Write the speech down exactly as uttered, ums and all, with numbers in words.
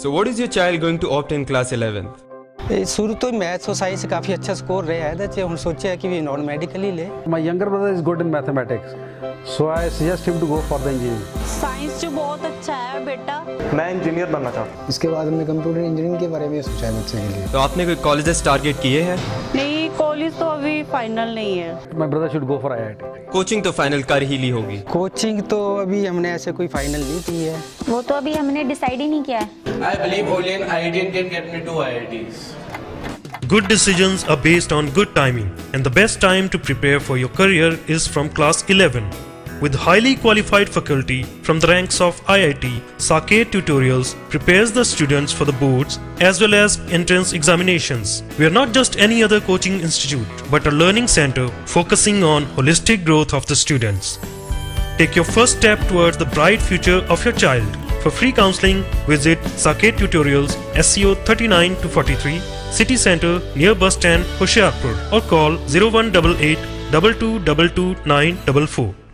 So what is your child going to opt in class eleventh? शुरू तो maths और science से काफ़ी अच्छा स्कोर रहा है तो हम सोचा है कि भी नॉन मेडिकल ही ले। My younger brother is good in mathematics, so I suggest him to go for the engineering. Science जो बहुत अच्छा है बेटा। मैं इंजीनियर बनना चाहता हूँ। इसके बाद हमने कंप्यूटर इंजीनियरिंग के बारे में सोचा है बच्चे के लिए। तो आपने कोई कॉलेजेस टारगेट किए हैं? नहीं, कॉलेज तो अभी फाइनल नहीं है। My brother should go for I I T. Coaching तो फाइनल कर ही ली होगी। कोचिंग तो अभी हमने ऐसे कोई फाइनल नहीं की है। वो तो अभी हमने डिसाइड ही नहीं किया है। I believe only an I I T can get me to I I Ts. Good decisions are based on good timing, and the best time to prepare for your career is from class eleven. With highly qualified faculty from the ranks of I I T, Saket Tutorials prepares the students for the boards as well as entrance examinations. We are not just any other coaching institute, but a learning center focusing on holistic growth of the students. Take your first step towards the bright future of your child. For free counseling, visit Saket Tutorials, S C O thirty-nine to forty-three, City Center near bus stand, Hoshiarpur, or call zero one eight eight two two two nine four four.